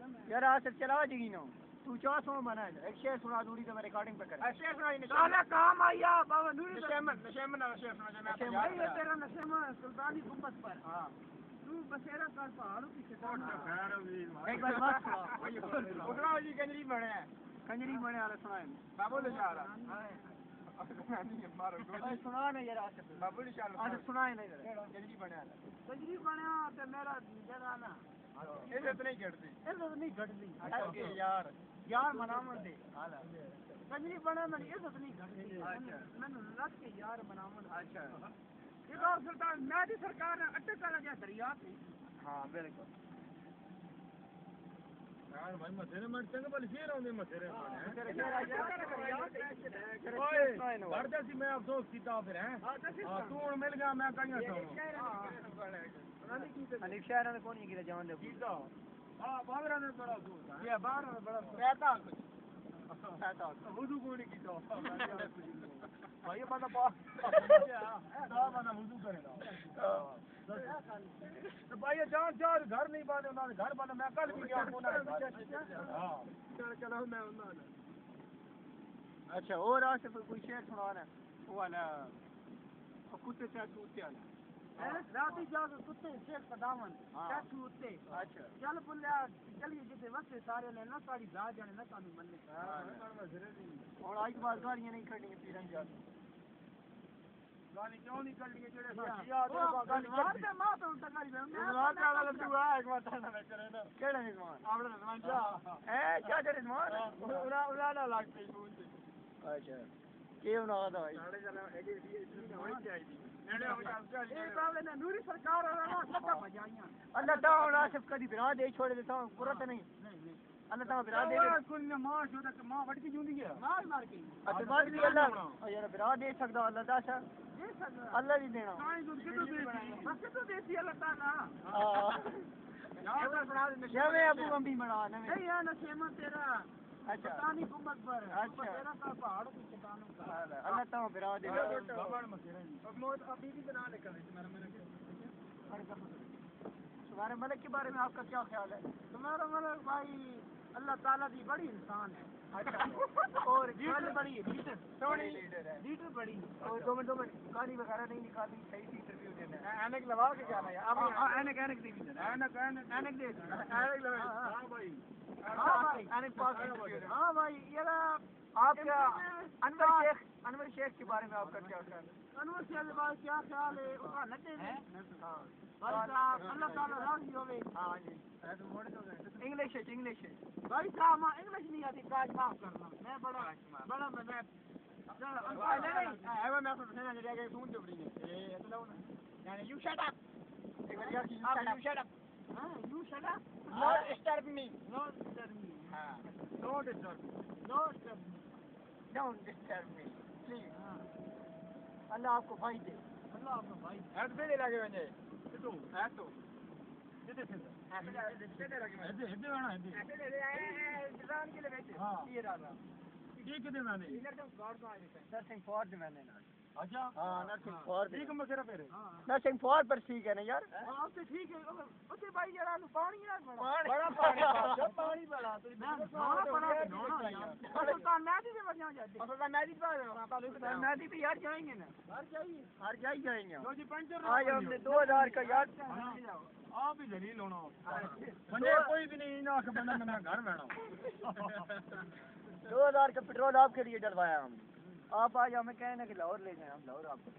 یار آصف چلا جگی نو تو 400 بنا ہے ایک شعر سنا دوری تو میں ریکارڈنگ پہ کر شعر سنا نہیں سالا کام آیا بابا نوری نشم نہ شعر سنا جو میں تیرا نشم سلطانی گنبد پر ہاں تو بسیرا کر پہاڑوں کی چٹان ایک بار بات سنا اگلا جی کنجری بنے ہیں کنجری بنے والا سنائیں بابو نشالا سنا نہیں یار آصف بابو نشالا آصف سنائیں نہیں کنجری بنے والا کنجری بنیا تے میرا جگہ نا عزت نہیں کرتی عزت نہیں گھٹتی یار یار منامن دے کنجری بنا میں عزت نہیں گھٹتی میں لگ کے یار منامن اچھا یہ بار سلطان میری سرکار نے اٹکا لگا دریا پہ ہاں بالکل یار بھائی مسیرے میں چنگ بل شیر ہوندے مسیرے پڑھتے سی میں افسوس کیتا پھر ہیں ہاں تو ہن مل گیا میں کہیں سو حنیف شہر نے کون نہیں کیتا جان دے کیتا ہاں باہر نے بڑا افسوس ہے یہ باہر میں بڑا کہتا کہتا وضو کو نہیں کیتا بھائی بندہ دا بندہ وضو کرے گا تو بھائی جان چار گھر نہیں باندھے انہوں نے گھر باندھے میں کل بھی گیا ہاں چلو میں انہوں نے اچھا اور آصف کوئی شعر سنانا وہ والا کتے سے چوتے والا راتی جاگ کتے شیخ کا دامن کیا چوتے اچھا چل بلیا چلیے جتے وقت سارے نے نہ ساری جا جانے نہ کانو مننے اور آج بعد گاڑیاں نہیں کھڑنی پیرن جا گالی کیوں نہیں کرنی ہے جڑے سچیا گالی مارتے ماں تو انتا گالی میں رات والا تو ہے ایک بار تھا میں کرے نا کیڑا رضوان اپنا رضوان جا اے کیا رضوان انہاں نہ لگ پئی فون تے اچھا کی انہاں دا ساڑے چلا ایڈی اتنی ہوئی چاہیے نوری سرکار اللہ تعالی آصف کدی برا دے چھوڑے دے تو قرت نہیں اللہ تعالی برا دے کل نے ماں شو تک ماں وٹ کی جوندی ہے مار مار کے اچھا بعد بھی اللہ یار برا دے سکدا اللہ دا سا دے سکدا اللہ نہیں دینا کائیں دو کتو دے بس کتو دیسی اللہ تعالی ہاں یا میں ابو امبی بنا نہیں یا نسیمت تیرا اچھا پانی گنبد پر اچھا تیرا کا پہاڑ کی چٹانوں کا اللہ تعالی برا دے بابا مسیرے اب موت ابھی بھی بنا لے کر تمہارے ملک کے بارے میں آپ کا کیا خیال ہے تمہارا ملک بھائی اللہ تعالیٰ کی بڑی انسان ہے اور لیڈر بڑی ہے لیڈر بڑی اور دو منٹ گاڑی وغیرہ نہیں نکالی صحیح سے انٹرویو دینا ہے اینک لگا کے جانا ہے اینک اینک نہیں دینا اینک دے اینک لگا ہاں بھائی اینک پاس ہاں بھائی یہ آپ کیا انور شیخ کے بارے میں آپ کا کیا خیال ہے انور شیخ کے بارے کیا خیال ہے اس کا نٹے بھائی صاحب اللہ تعالیٰ راضی ہوئے ہاں جی انگلش ہے بھائی صاحب انگلش نہیں آتی کاج معاف کرنا میں بڑا میں you shut up not disturb me don't disturb me please اللہ آپ کو بھائی دے اللہ آپ کو بھائی ہٹ پہ لگے ونجے تو ہے تو جتے تھے ہڈے لگے ہڈے وانا ہڈے جان کے لیے بیٹھے یہ رہا ٹھیک دے میں نے نرسنگ فور دے میں نے اچھا ہاں نرسنگ فور ٹھیک مسئلہ پھر نرسنگ فور پر ٹھیک ہے نا یار ہاں تو ٹھیک ہے اوتے بھائی یار پانی ہے بڑا پانی بڑا تو سلطان نادی میں وجہ جاتے سلطان نادی پر نادی پہ یار جائیں گے نا ہر جائیں جائیں گے لو جی پنچر آج ہم نے 2000 کا یار آپ ہی دلیل ہونا مجھے کوئی بھی نہیں نہ کہ بندہ میں گھر بیٹھا 2000 کا پیٹرول آپ کے لیے ڈلوایا ہم آپ آج ہمیں کہیں نا کہ لاہور لے جائیں ہم لاہور آپ کو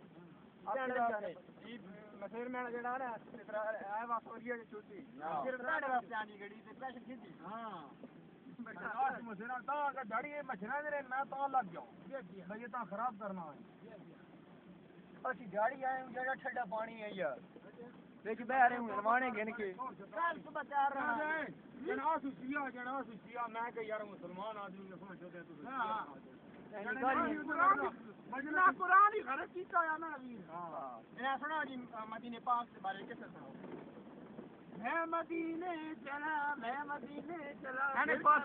مسیر میں جڑا نا اے واسطے چھوٹی پھر ساڈے واسطے آنی گڑی تے پیسے کھدی ہاں بس مسیرا تا کا دھڑی مچھنا دے میں تا لگ جاؤں بھئی تا خراب کرنا ہے اسی گاڑی آئے جڑا ٹھنڈا پانی ہے یار دیکھ بہ رہے ہوں روانے گن کے کل صبح تیار رہنا جناب سوچیا میں کہ یار مسلمان آدمی نے سوچ دے تو ہاں مجنا قرآن ہی غلط کیتا ہے نا ویر ہاں میں سنا جی مدینے پاک کے بارے کیسے سناؤ میں مدینے چلا اینک پاس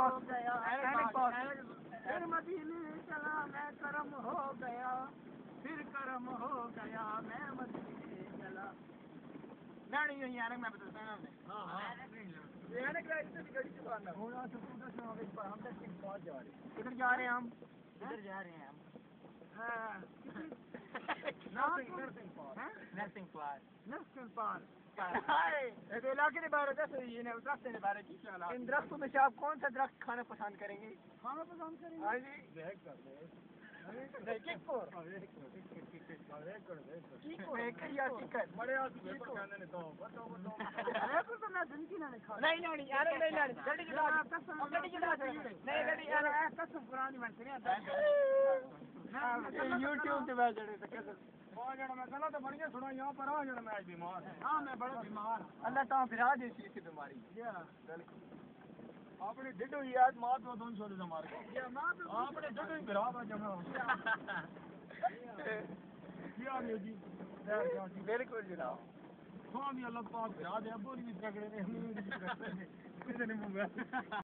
پھر مدینے چلا میں کرم ہو گیا میں مدینے چلا نہیں اینک میں بتا سنا نے ہاں اینک کدھر جا رہے ہیں ہم؟ کدھر جا رہے ہیں ہم؟ Nursing park. علاقے کے بارے میں درختوں کے بارے میں ان درختوں میں سے آپ کون سا درخت کھانا پسند کریں گے؟ ہاں جی. YouTube پہ ہاں میں بڑا بیمار ہوں. اللہ تعالیٰ پھرا دے اسی بیماری. آپ نے ڈڈو یاد ماں تو دون چھوڑے ہمارے آپ نے ڈڈو ہی برا جمع جی بالکل جناب. اللہ پاک برا دے ابو بھی تگڑے